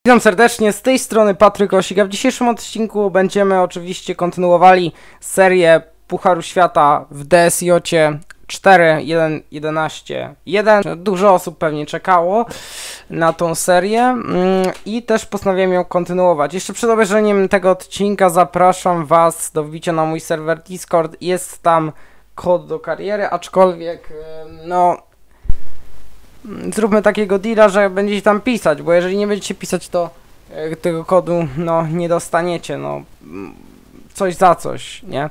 Witam serdecznie, z tej strony Patryk Osik, a w dzisiejszym odcinku będziemy oczywiście kontynuowali serię Pucharu Świata w DSJ 4.1.11.1. Dużo osób pewnie czekało na tą serię i też postanowiłem ją kontynuować. Jeszcze przed obejrzeniem tego odcinka zapraszam Was do wbicia na mój serwer Discord. Jest tam kod do kariery, aczkolwiek no... Zróbmy takiego deala, że będziecie tam pisać, bo jeżeli nie będziecie pisać, to tego kodu no nie dostaniecie, no coś za coś, nie?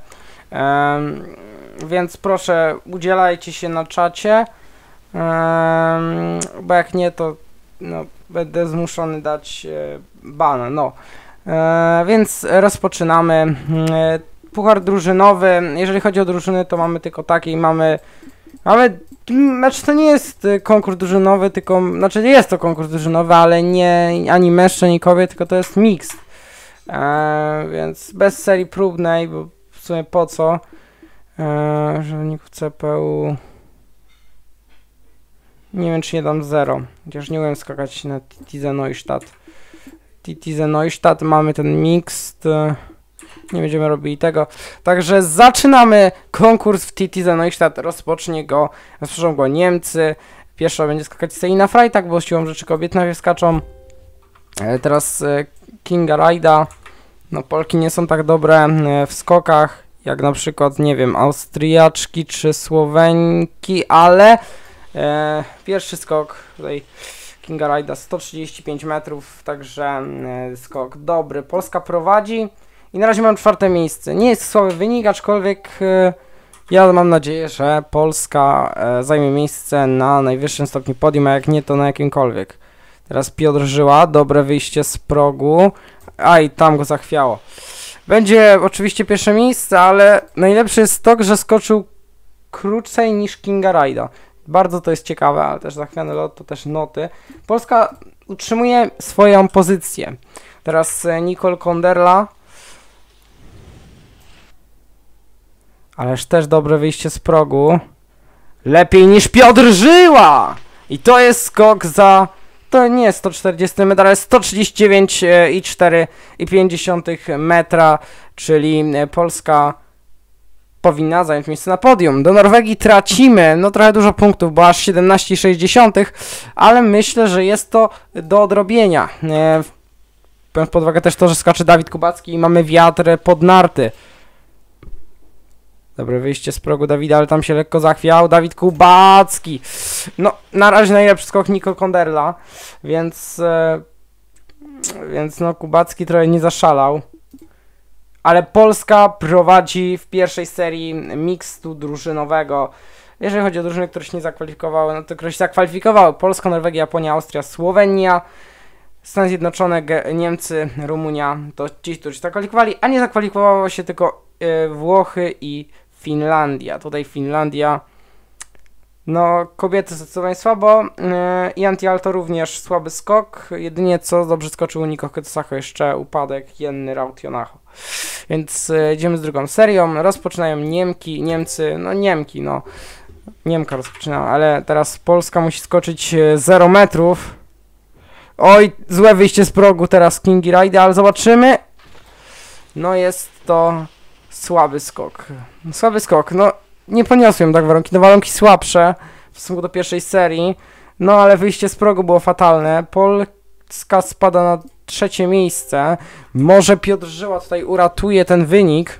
Więc proszę udzielajcie się na czacie, bo jak nie, to no, będę zmuszony dać bana, no. Więc rozpoczynamy. Puchar drużynowy, jeżeli chodzi o drużyny, to mamy tylko takie i mamy, znaczy to nie jest konkurs drużynowy, tylko, znaczy jest to konkurs drużynowy, ale nie ani mężczyzn, ani kobiet, tylko to jest mix. Więc bez serii próbnej, bo w sumie po co? Żołników CPU... Nie wiem, czy nie dam 0, chociaż nie umiem skakać na TTZ Neustadt. TTZ Neustadt, mamy ten mixed... Nie będziemy robili tego. Także zaczynamy konkurs w TTZ Neustadt. Rozpoczną go Niemcy. Pierwsza będzie skakać Selina Freitag, bo siłą rzeczy kobiety najpierw skaczą. Teraz Kinga Raida. No Polki nie są tak dobre w skokach, jak na przykład, nie wiem, Austriaczki czy Słowenki, ale pierwszy skok tutaj Kinga Raida 135 metrów, także skok dobry. Polska prowadzi. I na razie mam 4. miejsce. Nie jest słaby wynik, aczkolwiek ja mam nadzieję, że Polska zajmie miejsce na najwyższym stopniu podium, a jak nie, to na jakimkolwiek. Teraz Piotr Żyła, dobre wyjście z progu. Aj, tam go zachwiało. Będzie oczywiście 1. miejsce, ale najlepszy jest to, że skoczył krócej niż Kinga Raida. Bardzo to jest ciekawe, ale też zachwiany lot to też noty. Polska utrzymuje swoją pozycję. Teraz Nicole Konderla. Ależ też dobre wyjście z progu. Lepiej niż Piotr Żyła! I to jest skok za... To nie jest 140 metra, ale 139,4 metra, czyli Polska powinna zająć miejsce na podium. Do Norwegii tracimy, no trochę dużo punktów, bo aż 17,6, ale myślę, że jest to do odrobienia. Biorąc pod uwagę też to, że skacze Dawid Kubacki i mamy wiatr pod narty. Dobre wyjście z progu Dawida, ale tam się lekko zachwiał. Dawid Kubacki. No, na razie najlepszy skok Nicole Konderla, więc no Kubacki trochę nie zaszalał. Ale Polska prowadzi w pierwszej serii mixtu drużynowego. Jeżeli chodzi o drużyny, które się nie zakwalifikowały, no to które się zakwalifikowały: Polska, Norwegia, Japonia, Austria, Słowenia, Stany Zjednoczone, Niemcy, Rumunia, to ci, którzy się zakwalifikowali, a nie zakwalifikowało się tylko Włochy i Finlandia. Tutaj Finlandia, no kobiety zdecydowanie słabo i Antialto również słaby skok. Jedynie co dobrze skoczył Niko Ketsacho, jeszcze upadek Jenny Rautionacho. Więc idziemy z drugą serią. Rozpoczynają Niemcy, no Niemka rozpoczyna, ale teraz Polska musi skoczyć 0 metrów. Oj, złe wyjście z progu teraz Kingi Raida, ale zobaczymy. No jest to słaby skok. No nie poniosłem tak warunki. No warunki słabsze w stosunku do pierwszej serii. No ale wyjście z progu było fatalne. Polska spada na 3. miejsce. Może Piotr Żyła tutaj uratuje ten wynik.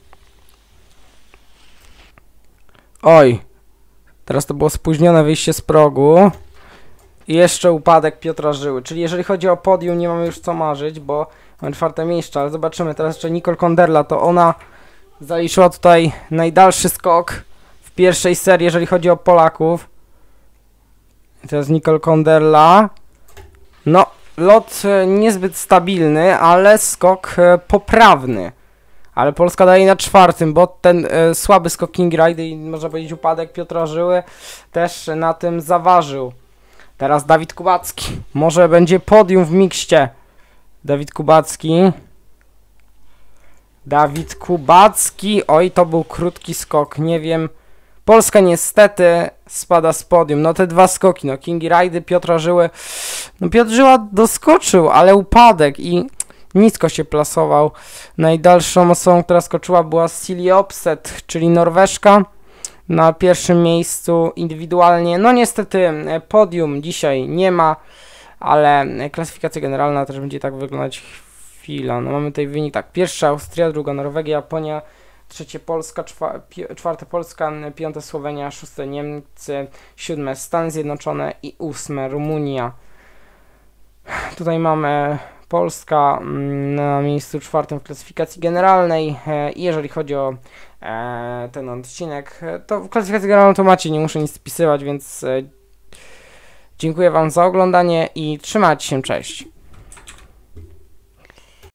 Oj. Teraz to było spóźnione wyjście z progu. I jeszcze upadek Piotra Żyły. Czyli jeżeli chodzi o podium, nie mamy już co marzyć, bo mamy 4. miejsce, ale zobaczymy. Teraz jeszcze Nicole Konderla, to ona zaliczyła tutaj najdalszy skok w pierwszej serii, jeżeli chodzi o Polaków. I teraz Nicole Konderla. No, lot niezbyt stabilny, ale skok poprawny. Ale Polska daje na 4., bo ten słaby skok King Ride i można powiedzieć upadek Piotra Żyły też na tym zaważył. Teraz Dawid Kubacki. Może będzie podium w mikście. Dawid Kubacki. Oj, to był krótki skok. Nie wiem Polska niestety spada z podium. No te 2 skoki, no Kingi Rajdy, Piotra Żyły. No Piotr Żyła doskoczył, ale upadek i nisko się plasował. Najdalszą osobą, która skoczyła, była Silje Opset, czyli Norweżka. Na pierwszym miejscu indywidualnie. No niestety podium dzisiaj nie ma, ale klasyfikacja generalna też będzie tak wyglądać. Chwila, no mamy tutaj wynik tak. Pierwsza Austria, druga Norwegia, Japonia, trzecie Polska, czwarte Polska, piąte Słowenia, szóste Niemcy, siódme Stany Zjednoczone i 8 Rumunia. Tutaj mamy Polska na miejscu 4 w klasyfikacji generalnej. I jeżeli chodzi o ten odcinek, to w klasyfikacji generalnej to macie, nie muszę nic spisywać, więc dziękuję Wam za oglądanie i trzymajcie się, cześć.